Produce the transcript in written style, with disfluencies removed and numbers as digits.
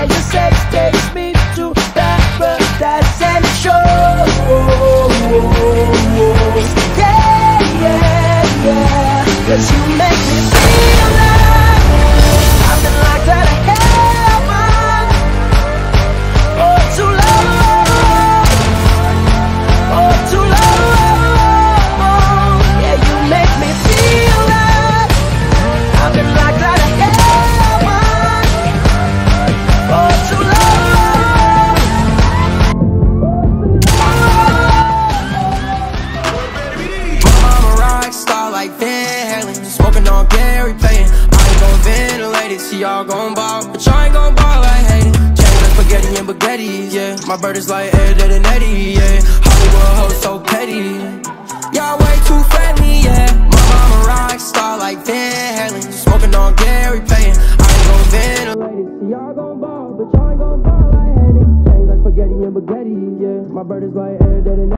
Yeah, your sex takes me to paradise and show. Yeah, yeah, yeah. 'Cause you make me feel like I've been locked out of heaven. Oh, too long. Oh, too long. Yeah, you make me feel like I've been locked out of heaven. Oh, too long. I'm a rock star like Van Halen, smoking on Gary playing. I ain't gon' ventilate it, see y'all gon' ball, but y'all ain't gon' ball like Hayden. Chains like spaghetti and baguettes, yeah. My bird is like Ed, Ed and Eddie, yeah. Hollywood hoes so petty, y'all way too friendly, yeah. I'm a rock star like Van Halen, smoking on Gary playing. I ain't gon' ventilate it, see y'all gon' ball, but y'all ain't gon' ball like Hayden. Chains like spaghetti and baguettes, yeah. My bird is like Ed, Ed and